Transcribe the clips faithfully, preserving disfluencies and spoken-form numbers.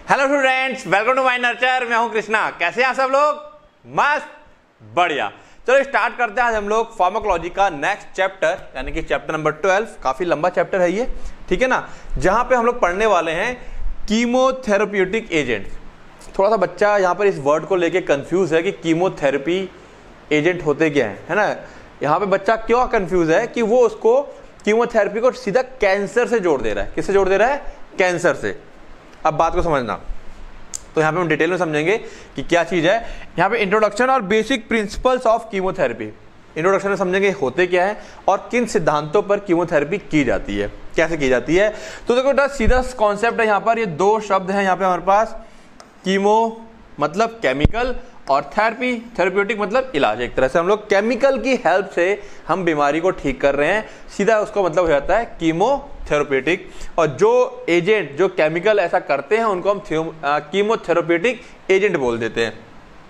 Hello students, welcome to my nurture. मैं हूं कृष्णा। कैसे हैं सब लोग? मस्त, बढ़िया। चलो स्टार्ट करते हैं आज हम लोग फार्माकोलॉजी का नेक्स्ट चैप्टर, यानी कि चैप्टर नंबर ट्वेल्व। काफी लंबा चैप्टर है ये, ठीक है ना, जहां पे हम लोग पढ़ने वाले हैं कीमोथेरेप्यूटिक एजेंट। थोड़ा सा बच्चा यहाँ पर इस वर्ड को लेके कंफ्यूज है कि कीमोथेरेपी एजेंट होते क्या है, है ना। यहाँ पे बच्चा क्यों कंफ्यूज है कि वो उसको कीमोथेरेपी को सीधा कैंसर से जोड़ दे रहा है। किससे जोड़ दे रहा है? कैंसर से। अब बात को समझना, तो यहाँ पे हम डिटेल में समझेंगे कि क्या चीज है। यहाँ पे इंट्रोडक्शन और basic principles of chemotherapy. Introduction में समझेंगे होते क्या है और किन सिद्धांतों पर कीमोथेरेपी की जाती है, कैसे की जाती है। तो देखो बेटा, सीधा कॉन्सेप्ट है यहाँ पर। ये दो शब्द हैं यहाँ पे हमारे पास। कीमो मतलब केमिकल और थेरेपी, थेरेप्यूटिक मतलब इलाज। एक तरह से हम लोग केमिकल की हेल्प से हम बीमारी को ठीक कर रहे हैं, सीधा उसका मतलब हो जाता है कीमोथेरेप्यूटिक। और जो एजेंट, जो केमिकल ऐसा करते हैं, उनको हम कीमोथेरेप्यूटिक एजेंट बोल देते हैं,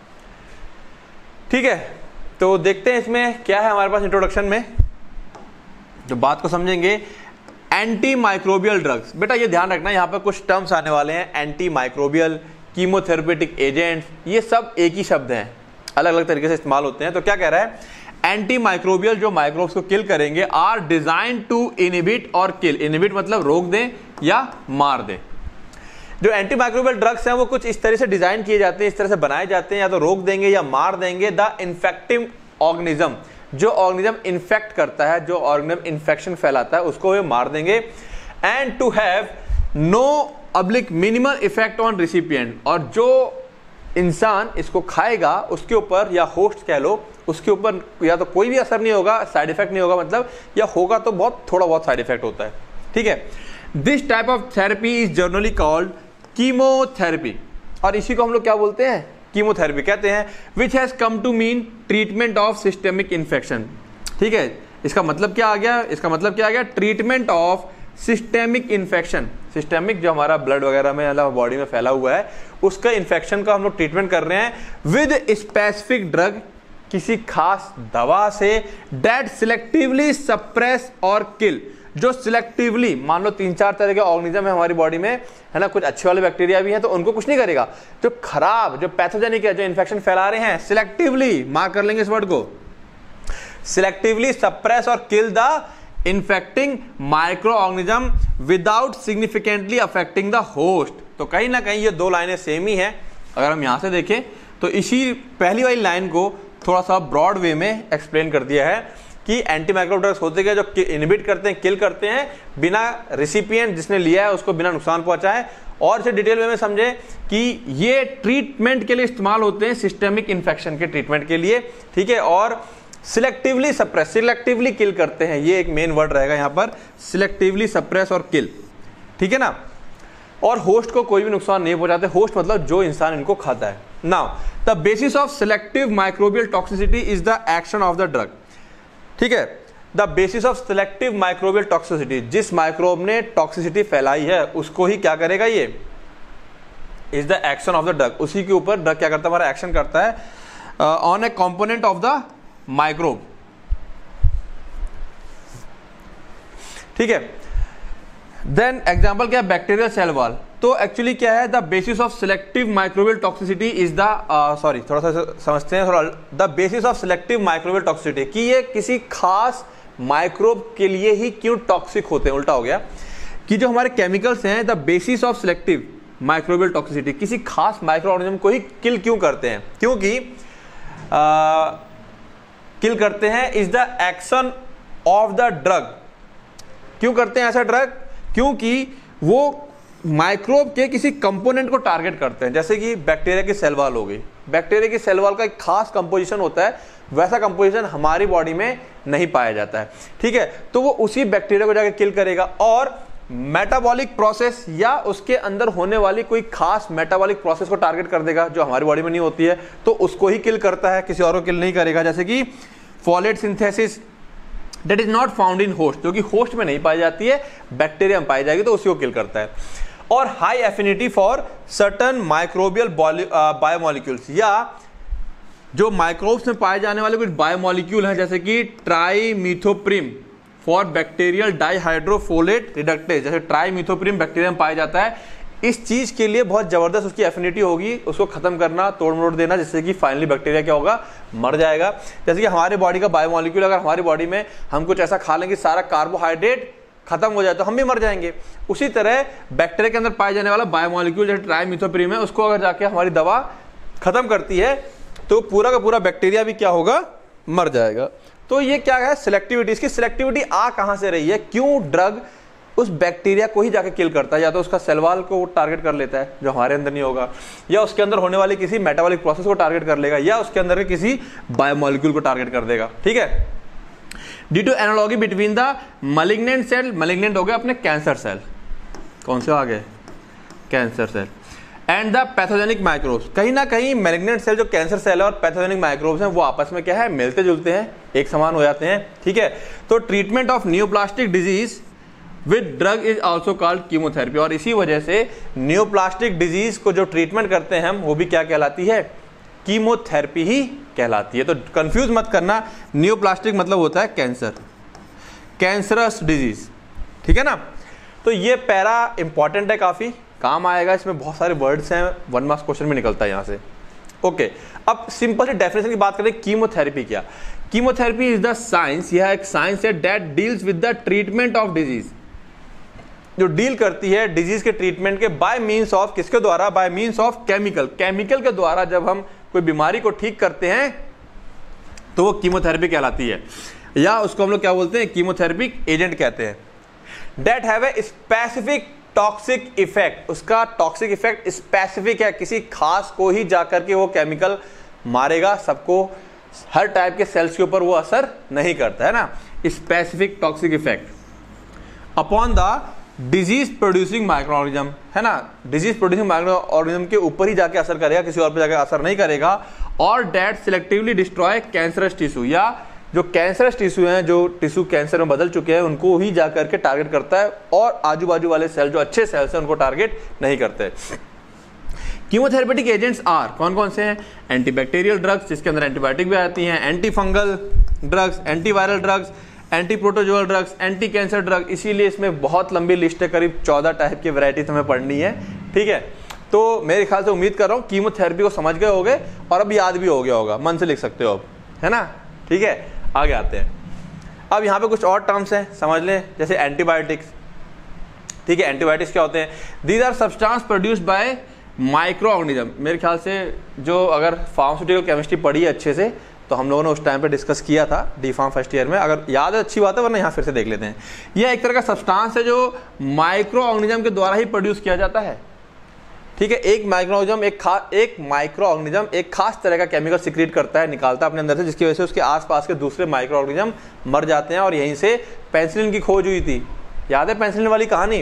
ठीक है। तो देखते हैं इसमें क्या है हमारे पास इंट्रोडक्शन में, जो बात को समझेंगे। एंटी माइक्रोबियल ड्रग्स, बेटा ये ध्यान रखना, यहाँ पर कुछ टर्म्स आने वाले हैं। एंटी माइक्रोबियल, कीमोथेरेप्यूटिक एजेंट्स, ये सब एक ही शब्द हैं, अलग अलग तरीके से इस्तेमाल होते हैं। तो क्या कह रहा है? एंटी माइक्रोबियल, जो माइक्रोब्स को किल करेंगे, आर डिजाइन टू इनहिबिट और किल। इनहिबिट मतलब रोक दें या मार दें। जो एंटी माइक्रोबियल ड्रग्स हैं वो कुछ इस तरह से डिजाइन किए जाते हैं, इस तरह से बनाए जाते हैं, या तो रोक देंगे या मार देंगे द इन्फेक्टिव ऑर्गेनिज्म। जो ऑर्गेनिज्म इन्फेक्ट करता है, जो ऑर्गेनिज्म इन्फेक्शन फैलाता है, उसको वे मार देंगे। एंड टू हैव नो अब्लिक मिनिमल इफेक्ट ऑन रिसिपिएंट, और जो इंसान इसको खाएगा उसके ऊपर, या होस्ट कह लो, उसके ऊपर या तो कोई भी असर नहीं होगा, साइड इफेक्ट नहीं होगा मतलब, या होगा तो बहुत थोड़ा बहुत साइड इफेक्ट होता है, ठीक है। This type of therapy is generally called chemotherapy, और इसी को हम लोग क्या बोलते हैं? कीमोथेरेपी कहते हैं। Which has come to mean treatment of systemic infection, ठीक है। इसका मतलब क्या आ गया? इसका मतलब क्या आ गया? Treatment of systemic infection. Systemic जो हमारा ब्लड वगैरह में, मतलब बॉडी में फैला हुआ है, उसका इन्फेक्शन का हम लोग ट्रीटमेंट कर रहे हैं विद स्पेसिफिक ड्रग, किसी खास दवा से, डेट सिलेक्टिवली सप्रेस और किल, जो सिलेक्टिवली, मान लो तीन चार तरह के ऑर्गेनिज्म है हमारी बॉडी में, है ना, कुछ अच्छे वाले बैक्टीरिया भी हैं, तो उनको कुछ नहीं करेगा। जो खराब, जो पैथोजेनिक है, जो इन्फेक्शन फैला रहे हैं, सिलेक्टिवली, मार्क कर लेंगे इस वर्ड को, सिलेक्टिवली सप्रेस और kill the infecting microorganism without significantly affecting the host. तो कहीं ना कहीं ये दो लाइनें सेम ही हैं। अगर हम यहां से देखें तो इसी पहली वाली लाइन को थोड़ा सा ब्रॉड वे में एक्सप्लेन कर दिया है कि एंटी माइक्रो ड्रग्स होते क्या, जो इनहिबिट करते हैं, किल करते हैं, बिना रिसिपिएंट जिसने लिया है उसको बिना नुकसान पहुंचाए। और इसे डिटेल वे में समझे कि ये ट्रीटमेंट के लिए इस्तेमाल होते हैं, सिस्टेमिक इन्फेक्शन के ट्रीटमेंट के लिए, ठीक है। और सिलेक्टिवली सप्रेस, सिलेक्टिवली किल करते हैं, ये एक मेन वर्ड रहेगा यहाँ पर, सिलेक्टिवली सप्रेस और किल, ठीक है ना। और होस्ट को कोई भी नुकसान नहीं पहुंचाते। होस्ट मतलब जो इंसान इनको खाता है। Now the basis of selective microbial toxicity is the action of the drug, ठीक है। The basis of selective microbial toxicity, जिस माइक्रोब ने टॉक्सिसिटी फैलाई है उसको ही क्या करेगा, ये is the action of the drug. उसी के ऊपर ड्रग क्या करता है? हमारा एक्शन करता है on a component of the microbe, ठीक है। देन एग्जांपल क्या है? Bacterial cell wall. तो एक्चुअली क्या है? The basis of selective microbial toxicity is the, sorry थोड़ा सा समझते हैं थोड़ा, the basis of selective microbial toxicity, कि ये किसी खास माइक्रोब के लिए ही क्यों टॉक्सिक होते हैं। उल्टा हो गया कि जो हमारे केमिकल्स हैं, the basis of selective microbial toxicity, किसी खास माइक्रो ऑर्गेनिज्म को ही किल क्यों करते हैं? क्योंकि आ, किल करते हैं is the action of the drug. क्यों करते हैं ऐसा ड्रग? क्योंकि वो माइक्रोब के किसी कंपोनेंट को टारगेट करते हैं। जैसे कि बैक्टीरिया की सेल वॉल हो गई, बैक्टीरिया की सेल वॉल का एक खास कंपोजिशन होता है, वैसा कंपोजिशन हमारी बॉडी में नहीं पाया जाता है, ठीक है। तो वो उसी बैक्टीरिया को जाकर किल करेगा। और मेटाबॉलिक प्रोसेस या उसके अंदर होने वाली कोई खास मेटाबॉलिक प्रोसेस को टारगेट कर देगा जो हमारी बॉडी में नहीं होती है, तो उसको ही किल करता है, किसी और को किल नहीं करेगा। जैसे कि folate synthesis that is not found in host, जो कि होस्ट में नहीं पाई जाती है, बैक्टीरिया में पाई जाएगी, तो उसी को किल करता है। और high affinity for certain microbial biomolecules, या जो माइक्रोब्स में पाए जाने वाले कुछ बायोमोलिक्यूल हैं, जैसे कि trimethoprim for bacterial dihydrofolate reductase, जैसे ट्राइमीथोप्रिम बैक्टीरिया में पाया जाता है, इस चीज के लिए बहुत जबरदस्त उसकी एफिनिटी होगी, उसको खत्म करना, तोड़ मरोड़ देना, जिससे कि फाइनली बैक्टीरिया क्या होगा, मर जाएगा। जैसे कि हमारे बॉडी का बायोमोलिक्यूल, अगर हमारी बॉडी में हम कुछ ऐसा खा लेंगे सारा कार्बोहाइड्रेट खत्म हो जाए तो हम भी मर जाएंगे। उसी तरह बैक्टीरिया के अंदर पाए जाने वाला बायोमोलिक्यूल जैसे ट्राइमिथोप्रीन है, उसको अगर जाके हमारी दवा खत्म करती है तो पूरा का पूरा बैक्टीरिया भी क्या होगा, मर जाएगा। तो ये क्या है, सिलेक्टिविटी। इसकी सिलेक्टिविटी आ कहां से रही है, क्यों ड्रग उस बैक्टीरिया को ही जाके किल करता है, या तो उसका सेल वॉल को टारगेट कर लेता है जो हमारे अंदर नहीं होगा, या उसके अंदर होने वाली किसी मेटाबॉलिक प्रोसेस को टारगेट कर लेगा, या उसके अंदर के किसी बायोमोलिक्यूल को टारगेट कर देगा। ठीक है, due to analogy between the malignant cell, malignant हो गया अपने कैंसर सेल, कौन से आ गए, cancer cell, and the pathogenic microbes. कहीं ना कहीं मैलिग्नेंट सेल जो कैंसर सेल है और पैथोजेनिक माइक्रोब्स हैं वो आपस में क्या है, मिलते जुलते हैं, एक समान हो जाते हैं। ठीक है, तो treatment of neoplastic disease with drug is also called chemotherapy, और इसी वजह से न्यूप्लास्टिक डिजीज को जो ट्रीटमेंट करते हैं हम, वो भी क्या कहलाती है, कीमोथेरेपी ही कहलाती है। तो कंफ्यूज मत करना, न्यूप्लास्टिक मतलब होता है कैंसर, कैंसरस डिजीज। ठीक है ना, तो ये पैरा इंपॉर्टेंट है, काफी काम आएगा, इसमें बहुत सारे वर्ड्स हैं, वन मार्क्स क्वेश्चन भी निकलता है यहां से। ओके, अब सिंपल सी डेफिनेशन की बात करें, कीमोथेरेपी क्या, कीमोथेरेपी इज द साइंस, यह एक साइंस है that deals with the treatment of disease, जो डील करती है डिजीज के ट्रीटमेंट के बाय मींस ऑफ, किसके द्वारा, by means of chemical, chemical के द्वारा जब हम कोई बीमारी को ठीक करते हैं तो वो कीमोथेरेपी कहलाती है, या उसको हम लोग क्या बोलते हैं, कीमोथेरेपिक एजेंट कहते हैं। That have a specific toxic effect, उसका टॉक्सिक इफेक्ट स्पेसिफिक है, किसी खास को ही जाकर के वो केमिकल मारेगा, सबको हर टाइप के सेल्स के ऊपर वो असर नहीं करता है ना, specific toxic effect upon the disease producing microorganism, है ना, डिजीज प्रोड्यूसिंग माइक्रो ऑर्गेनिज्म के ऊपर ही जाके असर करेगा, किसी और पे जाके असर नहीं करेगा। और that selectively destroy cancerous tissue, या जो कैंसरस टिश्यू हैं, जो टिश्यू कैंसर में बदल चुके हैं, उनको ही जाकर के टारगेट करता है, और आजू बाजू वाले सेल जो अच्छे सेल्स हैं उनको टारगेट नहीं करते। कीमोथेरेपेटिक एजेंट्स आर, कौन कौन से हैं, एंटीबैक्टीरियल ड्रग्स, जिसके अंदर एंटीबायोटिक भी आती हैं, antifungal drugs, antiviral drugs, antiprotozoal drugs, anticancer drug. इसीलिए इसमें बहुत लंबी लिस्ट है, करीब चौदह टाइप की वैरायटी हमें पढ़नी है। ठीक है, तो मेरे ख्याल से उम्मीद कर रहा हूँ कीमोथेरेपी को समझ गए होगे, और अब याद भी हो गया होगा, मन से लिख सकते हो अब, है ना। ठीक है, आगे आते हैं। अब यहाँ पे कुछ और टर्म्स हैं, समझ लें, जैसे एंटीबायोटिक्स। ठीक है, एंटीबायोटिक्स क्या होते हैं, these are substance produced by microorganism. मेरे ख्याल से जो अगर फार्मास्यूटिकल केमिस्ट्री पढ़ी है अच्छे से, तो हम लोगों ने उस टाइम पे डिस्कस किया था डी फार्म फर्स्ट ईयर में, अगर याद है अच्छी बात है, वरना यहाँ फिर से देख लेते हैं। यह एक तरह का सब्सटेंस है जो माइक्रो ऑर्गेनिज्म के द्वारा ही प्रोड्यूस किया जाता है। ठीक है, एक माइक्रो ऑर्गेनिज्म एक खास एक माइक्रो ऑर्गेनिज्म एक खास तरह का केमिकल सिक्रीट करता है, निकालता है अपने अंदर से, जिसकी वजह से उसके आसपास के दूसरे माइक्रो ऑर्गेनिज्म मर जाते हैं, और यहीं से पेनिसिलिन की खोज हुई थी। याद है पेनिसिलिन वाली कहानी।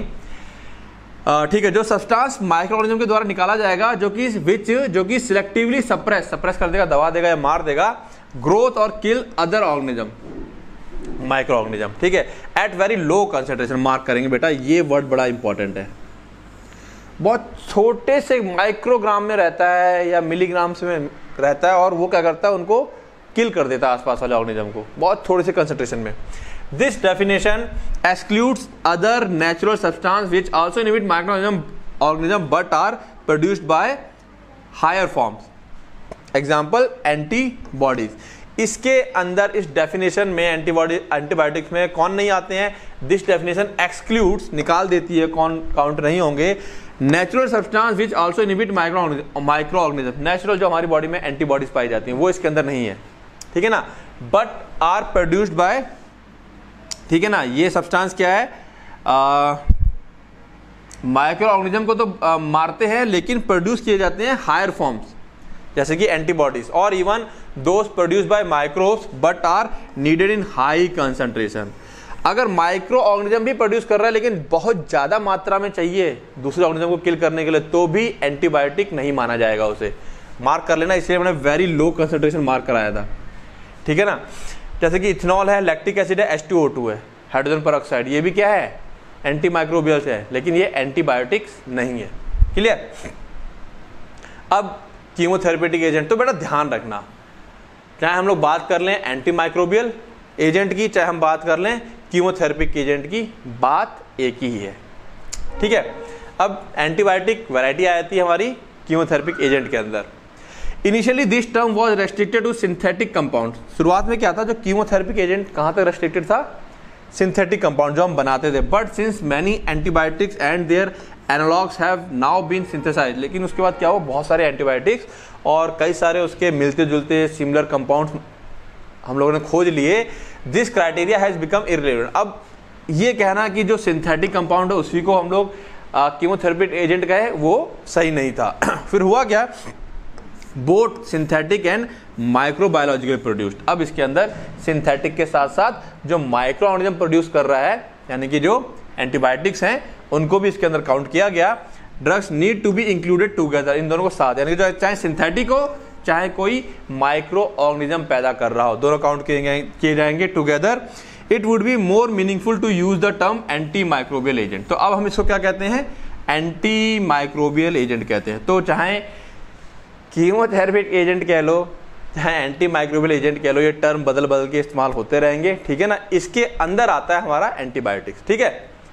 ठीक है, जो सब्सटेंस माइक्रो ऑर्गेनिज्म के द्वारा निकाला जाएगा, जो कि विच जो कि सिलेक्टिवली सप्रेस सप्रेस कर देगा, दबा देगा या मार देगा ग्रोथ और kill other organism, microorganism. ठीक है, at very low concentration, mark करेंगे बेटा, ये वर्ड बड़ा इंपॉर्टेंट है। बहुत छोटे से माइक्रोग्राम में रहता है या मिलीग्राम से में रहता है, और वो क्या करता है, उनको किल कर देता है आसपास वाले ऑर्गेनिज्म को, बहुत थोड़ी सी कंसेंट्रेशन में। This definition excludes other natural substance which also inhibit microorganism but are produced by higher forms. Example antibodies. इसके अंदर इस डेफिनेशन में एंटीबॉडी एंटीबायोटिक्स में कौन नहीं आते हैं, दिस डेफिनेशन एक्सक्लूड्स, निकाल देती है, कौन काउंट नहीं होंगे, natural substance which also inhibit micro microorganism. Natural जो हमारी बॉडी में एंटीबॉडीज पाई जाती हैं वो इसके अंदर नहीं है। ठीक है ना, बट आर प्रोड्यूस्ड बाय, ठीक है ना, ये सब्सटेंस क्या है, माइक्रो ऑर्गेनिज्म को तो आ, मारते हैं, लेकिन प्रोड्यूस किए जाते हैं हायर फॉर्म्स, जैसे कि एंटीबॉडीज, और even those produced by microbes but are needed in high concentration. अगर माइक्रो ऑर्गेनिज्म भी प्रोड्यूस कर रहा है लेकिन बहुत ज्यादा मात्रा में चाहिए दूसरे ऑर्गेनिज्म को किल करने के लिए, तो भी एंटीबायोटिक नहीं माना जाएगा उसे। मार्क कर लेना, इसलिए मैंने वेरी लो कंसंट्रेशन मार्क कराया था। ठीक है ना, जैसे कि इथेनॉल है, लैक्टिक एसिड है, एच टू ओ टू है, हाइड्रोजन पेरोक्साइड, ये भी क्या है, एंटी माइक्रोबियल्स है, लेकिन ये एंटीबायोटिक्स नहीं है। क्लियर। अब कीमोथेरेपेटिक एजेंट, तो बेटा ध्यान रखना, चाहे हम लोग बात कर लें एंटी माइक्रोबियल एजेंट की, चाहे हम बात कर लें कीमोथेरेपिक एजेंट की, बात एक ही है। ठीक है, अब एंटीबायोटिक वैरायटी आ जाती है हमारी कीमोथेरेपिक एजेंट के अंदर। Initially this term was restricted to synthetic compound. शुरुआत में क्या था, जो कीमोथेरेपिक एजेंट कहाँ तक रेस्ट्रिक्टेड था, सिंथेटिक कंपाउंड जो हम बनाते थे। But since many antibiotics and their analogues have now been synthesised, लेकिन उसके बाद क्या हुआ, बहुत सारे एंटीबायोटिक्स और कई सारे उसके मिलते जुलते सिमिलर कंपाउंड्स हम लोगों ने खोज लिए। This criteria has become irrelevant. अब ये कहना कि जो सिंथेटिक कंपाउंड है उसी को हम लोग कीमोथेरेपिक एजेंट कहे, वो सही नहीं था। फिर हुआ क्या, both synthetic and microbiological produced. अब इसके अंदर सिंथेटिक के साथ साथ जो माइक्रो ऑर्गेनिज्म प्रोड्यूस कर रहा है, यानी कि जो एंटीबायोटिक्स हैं, उनको भी इसके अंदर काउंट किया गया। Drugs need to be included together, इन दोनों को साथ, यानी कि चाहे सिंथेटिक हो चाहे कोई माइक्रो ऑर्गेनिज्म पैदा कर रहा हो, दोनों काउंट किए जाएंगे together. It would be more meaningful to use the term antimicrobial agent. तो अब हम इसको क्या कहते हैं, एंटी माइक्रोबियल एजेंट कहते हैं। तो चाहे कीमोथेरेपिक एजेंट कह लो चाहे एंटी माइक्रोबियल एजेंट कह लो, ये टर्म बदल बदल के इस्तेमाल होते रहेंगे, ठीक है ना। इसके अंदर आता है हमारा एंटीबायोटिक्स, ठीक है,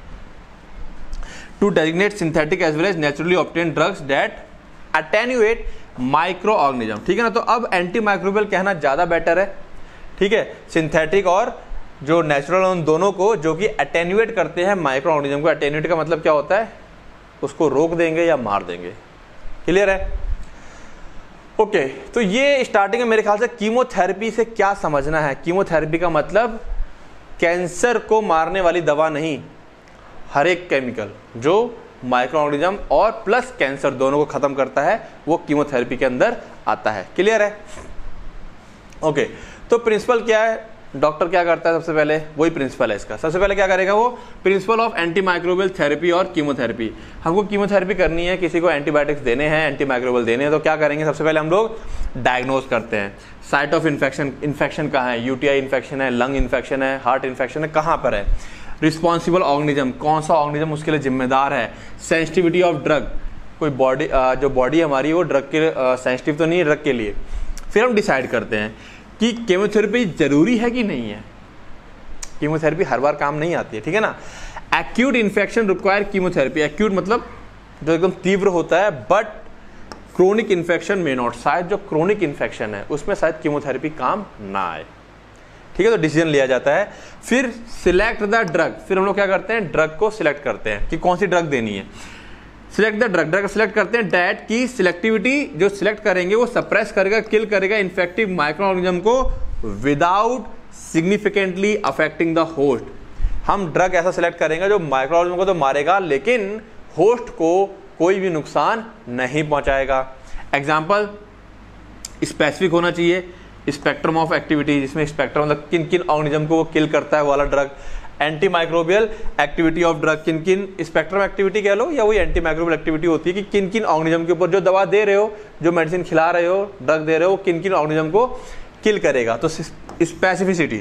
to designate synthetic as well as naturally obtain drugs that attenuate microorganism, ठीक है ना। तो अब एंटी माइक्रोबियल कहना ज्यादा बेटर है, ठीक है, सिंथेटिक और जो नेचुरल, उन दोनों को जो कि अटेन्यूएट करते हैं माइक्रो ऑर्गेनिज्म को। अटेन्यूएट का मतलब क्या होता है, उसको रोक देंगे या मार देंगे। क्लियर है, ओके okay, तो ये स्टार्टिंग में मेरे ख्याल से कीमोथेरेपी से क्या समझना है। कीमोथेरेपी का मतलब कैंसर को मारने वाली दवा नहीं, हर एक केमिकल जो माइक्रो ऑर्गेनिज्म और प्लस कैंसर दोनों को खत्म करता है वो कीमोथेरेपी के अंदर आता है। क्लियर है, ओके okay, तो प्रिंसिपल क्या है, डॉक्टर क्या करता है, सबसे पहले वही प्रिंसिपल है इसका। सबसे पहले क्या करेगा वो, principle of antimicrobial therapy और कीमोथेरेपी। हमको कीमोथेरेपी करनी है, किसी को एंटीबायोटिक्स देने हैं, एंटी माइक्रोबियल देने हैं, तो क्या करेंगे, सबसे पहले हम लोग डायग्नोज करते हैं साइट ऑफ इन्फेक्शन, इन्फेक्शन कहाँ है, यूटीआई इन्फेक्शन है, लंग इन्फेक्शन है, हार्ट इन्फेक्शन है, कहाँ पर है, रिस्पॉन्सिबल ऑर्गेनिज्म, कौन सा ऑर्गेनिज्म उसके लिए जिम्मेदार है, सेंसिटिविटी ऑफ ड्रग, कोई बॉडी जो बॉडी हमारी वो ड्रग के सेंसिटिव तो नहीं है ड्रग के लिए। फिर हम डिसाइड करते हैं कि कीमोथेरेपी जरूरी है कि नहीं है। कीमोथेरेपी हर बार काम नहीं आती है, ठीक है ना। Acute infection require chemotherapy, acute मतलब जो एकदम तीव्र होता है, बट क्रोनिक इन्फेक्शन में नॉट, शायद जो क्रोनिक इन्फेक्शन है उसमें शायद कीमोथेरेपी काम ना आए, ठीक है। तो डिसीजन लिया जाता है। फिर सिलेक्ट द ड्रग, फिर हम लोग क्या करते हैं, ड्रग को सिलेक्ट करते हैं कि कौन सी ड्रग देनी है। Select the drug, drug select करते हैं डैट की सिलेक्टिविटी जो सिलेक्ट करेंगे वो सप्रेस करेगा, किल करेगा इन्फेक्टिव माइक्रो ऑर्गेनिज्म को without significantly affecting the host. हम ड्रग ऐसा सिलेक्ट करेंगे जो माइक्रो ऑर्गेनिज्म को तो मारेगा लेकिन होस्ट को कोई भी नुकसान नहीं पहुंचाएगा। एग्जाम्पल स्पेसिफिक होना चाहिए, स्पेक्ट्रम ऑफ एक्टिविटी, जिसमें स्पेक्ट्रम मतलब किन किन ऑर्गेनिज्म को वो किल करता है वाला drug. Antimicrobial activity of drug, किन किन स्पेक्ट्रम एक्टिविटी कह लो या वही एंटी माइक्रोबियल एक्टिविटी होती है कि किन किन ऑर्गेनिज्म के ऊपर जो दवा दे रहे हो, जो मेडिसिन खिला रहे हो, ड्रग दे रहे हो, किन किन ऑर्गेनिज्म को किल करेगा। तो स्पेसिफिसिटी,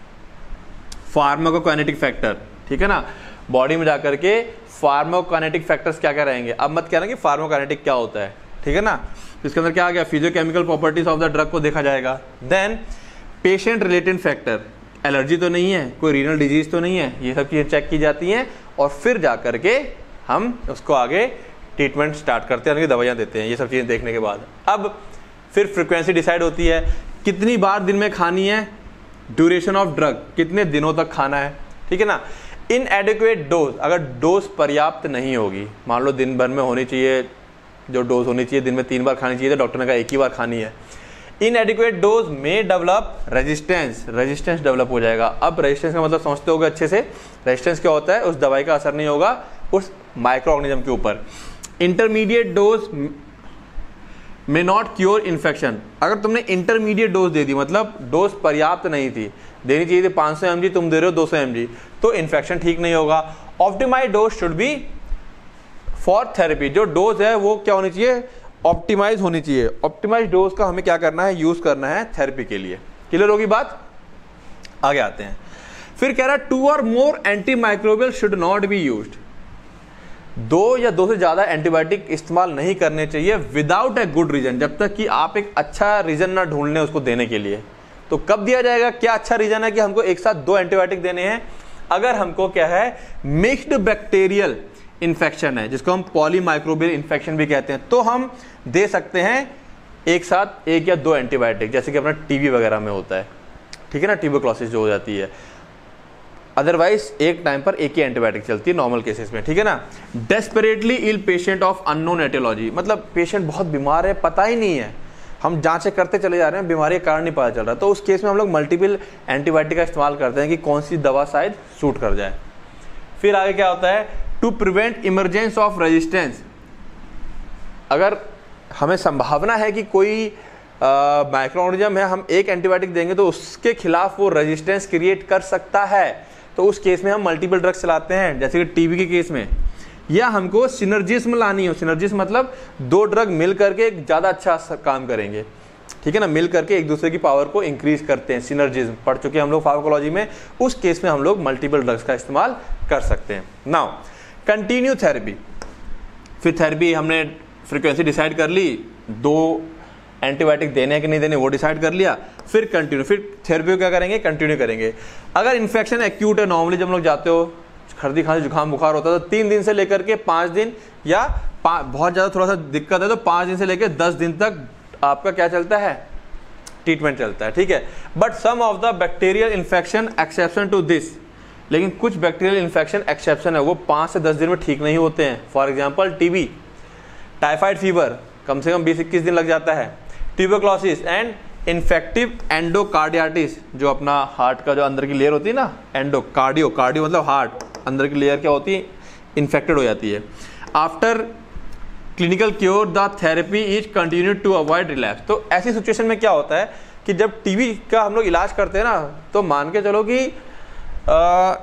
फार्माकोकाइनेटिक फैक्टर, ठीक है ना, बॉडी में जाकर के फार्माकोकाइनेटिक फैक्टर्स क्या क्या रहेंगे। अब मत कहना कि फार्माकोकाइनेटिक क्या होता है, ठीक है ना। इसके अंदर क्या आ गया, physicochemical properties of the drug को देखा जाएगा। Then patient related factor, allergy तो नहीं है, कोई रीनल डिजीज तो नहीं है, ये सब चीजें चेक की जाती हैं और फिर जा करके हम उसको आगे ट्रीटमेंट स्टार्ट करते हैं, दवाइयाँ देते हैं। ये सब चीजें देखने के बाद अब फिर फ्रीक्वेंसी डिसाइड होती है, कितनी बार दिन में खानी है, ड्यूरेशन ऑफ ड्रग, कितने दिनों तक खाना है, ठीक है ना। इनएडिक्वेट डोज, अगर डोज पर्याप्त नहीं होगी, मान लो दिन भर में होनी चाहिए जो डोज होनी चाहिए, दिन में तीन बार खानी चाहिए, तो डॉक्टर ने कहा एक ही बार खानी है। इनएडिक्वेट डोज में डेवलप रेजिस्टेंस, रेजिस्टेंस डेवलप हो जाएगा। अब रेजिस्टेंस का मतलब समझते होगे अच्छे से, रेजिस्टेंस क्या होता है, उस दवाई का असर नहीं होगा उस माइक्रो ऑर्गेनिज्म के ऊपर। इंटरमीडिएट डोज में नॉट क्योर इन्फेक्शन, अगर तुमने इंटरमीडिएट डोज दे दी, मतलब डोज पर्याप्त नहीं थी, देनी चाहिए थी पाँच सौ एम जी, तुम दे रहे हो दो सौ एम जी, तो इन्फेक्शन ठीक नहीं होगा। Optimise dose should be for therapy, जो डोज है वो क्या होनी चाहिए, ऑप्टिमाइज होनी चाहिए। ऑप्टिमाइज डोज का हमें क्या करना है, यूज करना है थेरेपी के लिए। क्लियर होगी बात, आगे आते हैं। फिर कह रहा है two or more antimicrobial should not be used, दो या दो से ज्यादा एंटीबायोटिक इस्तेमाल नहीं करने चाहिए विदाउट ए गुड रीजन, जब तक कि आप एक अच्छा रीजन ना ढूंढ लें उसको देने के लिए। तो कब दिया जाएगा, क्या अच्छा रीजन है कि हमको एक साथ दो एंटीबायोटिक देने हैं, अगर हमको क्या है मिक्स्ड बैक्टीरियल इन्फेक्शन है, जिसको हम पॉलीमाइक्रोबियल इन्फेक्शन भी कहते हैं, तो हम दे सकते हैं एक साथ एक या दो एंटीबायोटिक, जैसे कि अपना टीबी वगैरह में होता है, ठीक है ना, ट्यूबरक्लोसिस जो हो जाती है। अदरवाइज एक टाइम पर एक ही एंटीबायोटिक चलती है नॉर्मल केसेस में, ठीक है ना। Desperately ill patient of unknown aetiology, मतलब पेशेंट बहुत बीमार है, पता ही नहीं है, हम जांचें करते चले जा रहे हैं, बीमारी का कारण नहीं पता चल रहा, तो उस केस में हम लोग मल्टीपल एंटीबायोटिक का इस्तेमाल करते हैं कि कौन सी दवा शायद सूट कर जाए। फिर आगे क्या होता है, to prevent emergence of resistance, अगर हमें संभावना है कि कोई माइक्रो ऑर्गेनिज्म है, हम एक एंटीबायोटिक देंगे तो उसके खिलाफ वो रेजिस्टेंस क्रिएट कर सकता है, तो उस केस में हम मल्टीपल ड्रग्स चलाते हैं, जैसे कि टीबी के केस में। या हमको सिनर्जिज्म लानी हो, सिनर्जिज्म मतलब दो ड्रग मिल करके ज़्यादा अच्छा काम करेंगे, ठीक है ना, मिल करके एक दूसरे की पावर को इंक्रीज करते हैं, सिनर्जिज्म पढ़ चुके हैं हम लोग फार्माकोलॉजी में, उस केस में हम लोग मल्टीपल ड्रग्स का इस्तेमाल कर सकते हैं। नाउ कंटिन्यू थेरेपी, फिर थेरेपी हमने फ्रीक्वेंसी डिसाइड कर ली, दो एंटीबायोटिक देने कि नहीं देने वो डिसाइड कर लिया, फिर कंटिन्यू, फिर थेरेपी क्या करेंगे, कंटिन्यू करेंगे। अगर इन्फेक्शन एक्यूट है, नॉर्मली जब लोग जाते हो सर्दी खांसी जुकाम बुखार होता है तो तीन दिन से लेकर के पाँच दिन या बहुत ज़्यादा थोड़ा सा दिक्कत है तो पाँच दिन से लेकर दस दिन तक आपका क्या चलता है, ट्रीटमेंट चलता है, ठीक है। But some of the bacterial infection exception to this, लेकिन कुछ बैक्टीरियल इन्फेक्शन एक्सेप्शन है, वो पाँच से दस दिन में ठीक नहीं होते हैं। For example TB, typhoid fever कम से कम बीस इक्कीस दिन लग जाता है, ट्यूबरक्लोसिस एंड इन्फेक्टिव एंडोकार्डियाटिस, जो अपना हार्ट का जो अंदर की लेयर होती है ना, एंडोकार्डियो, कार्डियो मतलब हार्ट, अंदर की लेयर क्या होती है, इन्फेक्टेड हो जाती है। After clinical cure the therapy is continue to avoid relapse, तो ऐसी सिचुएशन में क्या होता है कि जब टीबी का हम लोग इलाज करते हैं ना, तो मान के चलो कि आ,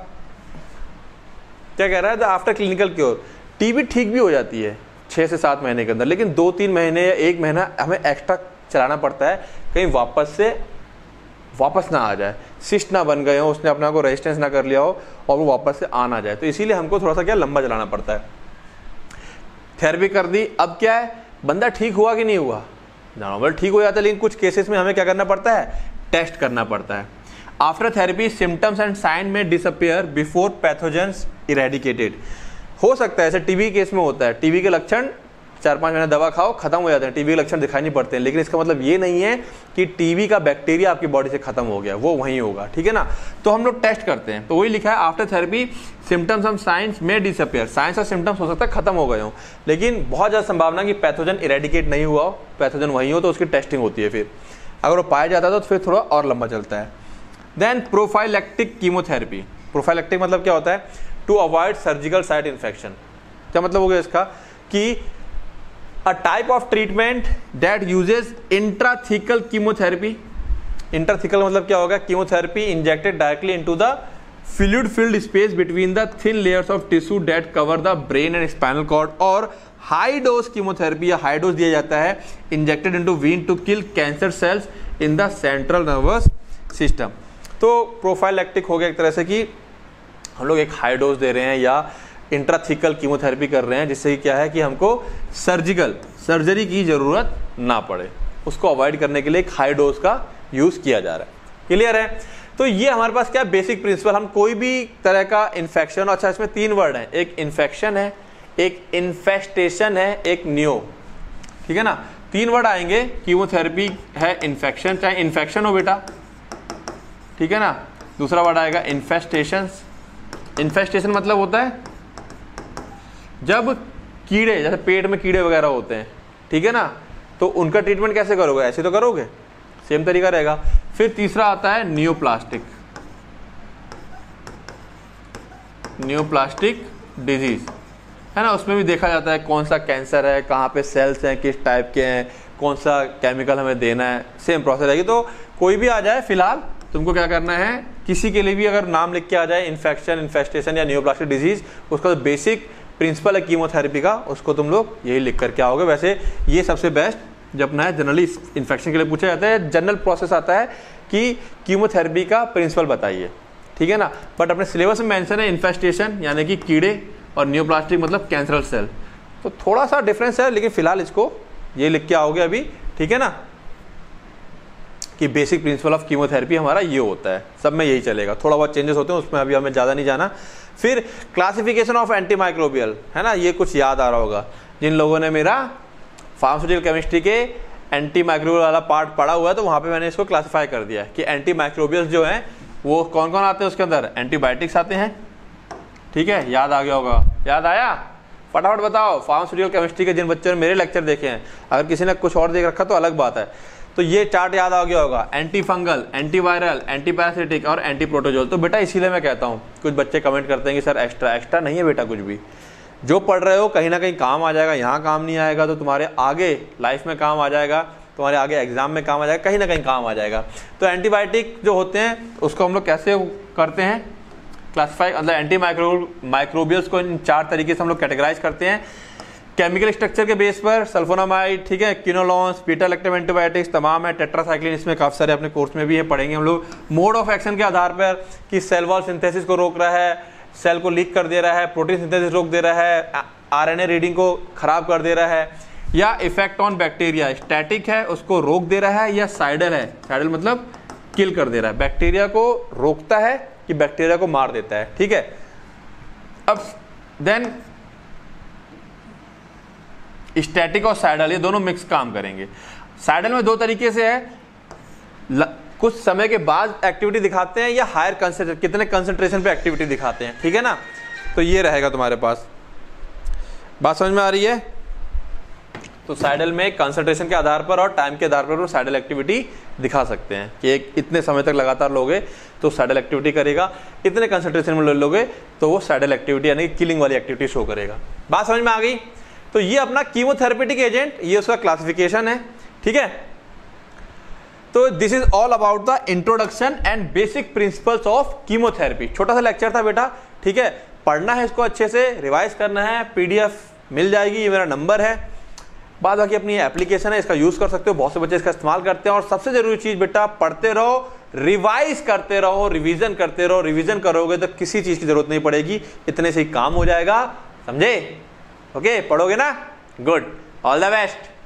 क्या कह रहा है, आफ्टर क्लिनिकल क्योर टीबी ठीक भी हो जाती है छः से सात महीने के अंदर, लेकिन दो तीन महीने या एक महीना हमें एक्स्ट्रा चलाना पड़ता है, कहीं वापस से वापस ना आ जाए, सिस्ट ना बन गए हो, उसने अपना को रेजिस्टेंस ना कर लिया हो और वो वापस से आ ना जाए, तो इसीलिए हमको थोड़ा सा क्या लंबा चलाना पड़ता है। थेरेपी कर दी, अब क्या है, बंदा ठीक हुआ कि नहीं हुआ, नॉर्मल ठीक हो जाता है, लेकिन कुछ केसेस में हमें क्या करना पड़ता है, टेस्ट करना पड़ता है। After therapy symptoms and sign may disappear before pathogens eradicated, हो सकता है ऐसे टीबी केस में होता है, टीबी के लक्षण चार पांच महीने दवा खाओ खत्म हो जाते हैं, टीबी के लक्षण दिखाई नहीं पड़ते हैं, लेकिन इसका मतलब ये नहीं है कि टीबी का बैक्टीरिया आपकी बॉडी से खत्म हो गया, वो वहीं होगा, ठीक है ना। तो हम लोग टेस्ट करते हैं, तो वही लिखा है after therapy symptoms and signs may disappear, signs और सिम्टम्स हो सकता है खत्म हो गए हो, लेकिन बहुत ज़्यादा संभावना कि पैथोजन इरेडिकेट नहीं हुआ हो, पैथोजन वहीं हो, तो उसकी टेस्टिंग होती है, फिर अगर वो पाया जाता है तो फिर थोड़ा और लंबा चलता है। देन प्रोफाइलैक्टिक कीमोथेरेपी, प्रोफाइलैक्टिक मतलब क्या होता है, to avoid surgical site infection, क्या मतलब हो गया इसका कि a type of treatment that uses intrathecal chemotherapy, intrathecal मतलब क्या होगा, chemotherapy injected directly into the fluid filled space between the thin layers of tissue that cover the brain and spinal cord, और high dose chemotherapy या high dose दिया जाता है injected into vein to kill cancer cells in the central nervous system। तो prophylactic हो गया एक तरह से कि हम लोग एक हाई डोज दे रहे हैं या इंट्राथिकल कीमोथेरेपी कर रहे हैं, जिससे कि क्या है कि हमको सर्जिकल सर्जरी की ज़रूरत ना पड़े, उसको अवॉइड करने के लिए एक हाई डोज का यूज़ किया जा रहा है। क्लियर है। तो ये हमारे पास क्या बेसिक प्रिंसिपल, हम कोई भी तरह का इन्फेक्शन, अच्छा इसमें तीन वर्ड हैं, एक इन्फेक्शन है, एक इन्फेस्टेशन है, एक नियो, ठीक है ना, तीन वर्ड आएंगे। कीमोथेरेपी है इन्फेक्शन, चाहे इन्फेक्शन हो बेटा, ठीक है ना। दूसरा वर्ड आएगा इन्फेस्टेशन, इन्फेस्टेशन मतलब होता है जब कीड़े, जैसे पेट में कीड़े वगैरह होते हैं, ठीक है ना, तो उनका ट्रीटमेंट कैसे करोगे, ऐसे तो करोगे, सेम तरीका रहेगा। फिर तीसरा आता है नियोप्लास्टिक, नियोप्लास्टिक डिजीज है ना, उसमें भी देखा जाता है कौन सा कैंसर है, कहाँ पे सेल्स हैं, किस टाइप के हैं, कौन सा केमिकल हमें देना है, सेम प्रोसेस रहेगी। तो कोई भी आ जाए, फिलहाल तुमको क्या करना है, किसी के लिए भी अगर नाम लिख के आ जाए इन्फेक्शन, इन्फेस्टेशन या नियोप्लास्टिक डिजीज, उसका जो बेसिक प्रिंसिपल है कीमोथेरेपी का, उसको तुम लोग यही लिख करके आओगे। वैसे ये सबसे बेस्ट जब अपना है जनरली इन्फेक्शन के लिए पूछा जाता है, जनरल प्रोसेस आता है कि कीमोथेरेपी का प्रिंसिपल बताइए, ठीक है ना। बट अपने सिलेबस में मेंशन है इन्फेस्टेशन यानी कि कीड़े, और नियोप्लास्टिक मतलब कैंसरल सेल, तो थोड़ा सा डिफरेंस है, लेकिन फिलहाल इसको ये लिख के आओगे अभी, ठीक है ना, कि बेसिक प्रिंसिपल ऑफ कीमोथेरेपी हमारा ये होता है, सब में यही चलेगा, थोड़ा बहुत चेंजेस होते हैं उसमें, अभी हमें ज़्यादा नहीं जाना। फिर क्लासिफिकेशन ऑफ एंटी माइक्रोबियल, है ना, ये कुछ याद आ रहा होगा जिन लोगों ने मेरा फार्मास्यूटिकल केमिस्ट्री के एंटी माइक्रोबियल वाला पार्ट पढ़ा हुआ है, तो वहां पे मैंने इसको क्लासिफाई कर दिया कि एंटी माइक्रोबियल्स जो हैं वो कौन कौन आते हैं उसके अंदर, एंटीबायोटिक्स आते हैं, ठीक है, याद आ गया होगा, याद आया, फटाफट बताओ। फार्मास्यूटिकल केमिस्ट्री के जिन बच्चों ने मेरे लेक्चर देखे हैं, अगर किसी ने कुछ और देख रखा तो अलग बात है, तो ये चार्ट याद आ गया होगा, antifungal, antiviral, antiparasitic और एंटी प्रोटोजोल। तो बेटा इसीलिए मैं कहता हूँ, कुछ बच्चे कमेंट करते हैं कि सर एक्स्ट्रा, एक्स्ट्रा नहीं है बेटा, कुछ भी जो पढ़ रहे हो कहीं ना कहीं काम आ जाएगा, यहाँ काम नहीं आएगा तो तुम्हारे आगे लाइफ में काम आ जाएगा, तुम्हारे आगे एग्जाम में काम आ जाएगा, कहीं ना कहीं काम आ जाएगा। तो एंटीबायोटिक जो होते हैं उसको हम लोग कैसे करते हैं क्लासिफाई, मतलब एंटी माइक्रो माइक्रोबियल्स को इन चार तरीके से हम लोग कैटेगराइज करते हैं केमिकल स्ट्रक्चर के बेस पर, सल्फोनामाइड, ठीक है, किनोलॉन्स, बीटा लैक्टम एंटीबायोटिक्स तमाम है, टेट्रासाइक्लिन, इसमें काफी सारे अपने कोर्स में भी है, पढ़ेंगे हम लोग। मोड ऑफ एक्शन के आधार पर कि सेल वॉल सिंथेसिस को रोक रहा है, सेल को लीक कर दे रहा है, प्रोटीन सिंथेसिस रोक दे रहा है, आरएनए रीडिंग को खराब कर दे रहा है, या इफेक्ट ऑन बैक्टीरिया, स्टैटिक है उसको रोक दे रहा है, या साइडल है, साइडल मतलब किल कर दे रहा है, बैक्टीरिया को रोकता है कि बैक्टीरिया को मार देता है, ठीक है। अब देन स्टैटिक और साइडल ये दोनों मिक्स काम करेंगे। साइडल में दो तरीके से है, ल, कुछ समय के बाद एक्टिविटी दिखाते हैं या हायर कंसेंट्रेशन, कितने कंसेंट्रेशन पे एक्टिविटी दिखाते हैं, ठीक है ना। तो ये रहेगा तुम्हारे पास, बात समझ में आ रही है। तो साइडल में कंसंट्रेशन के आधार पर और टाइम के आधार पर वो साइडल एक्टिविटी दिखा सकते हैं कि एक इतने समय तक लगातार लोगे तो साइडल एक्टिविटी करेगा, इतने कंसंट्रेशन में लोगे तो वो साइडल एक्टिविटी यानी किलिंग वाली एक्टिविटी शो करेगा। बात समझ में आ गई। तो ये अपना कीमोथेरेपेटिक एजेंट, ये उसका क्लासिफिकेशन है, ठीक है। तो this is all about the introduction and basic principles of chemotherapy. छोटा सा लेक्चर था बेटा, ठीक है, पढ़ना है इसको अच्छे से, रिवाइज करना है, पीडीएफ मिल जाएगी, ये मेरा नंबर है। बाद बाकी अपनी एप्लीकेशन है, इसका यूज कर सकते हो, बहुत से बच्चे इसका इस्तेमाल करते हैं। और सबसे जरूरी चीज बेटा, पढ़ते रहो, रिवाइज करते रहो, रिवीजन करते रहो, रिवीजन करोगे तो किसी चीज की जरूरत नहीं पड़ेगी, इतने से ही काम हो जाएगा, समझे। ओके, पढ़ोगे ना, गुड, ऑल द बेस्ट।